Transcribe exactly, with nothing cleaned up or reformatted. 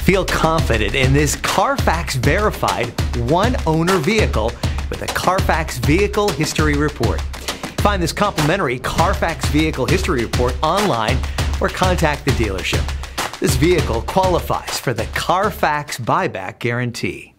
Feel confident in this Carfax verified one-owner vehicle with a Carfax Vehicle History Report. Find this complimentary Carfax Vehicle History Report online or contact the dealership. This vehicle qualifies for the Carfax Buyback Guarantee.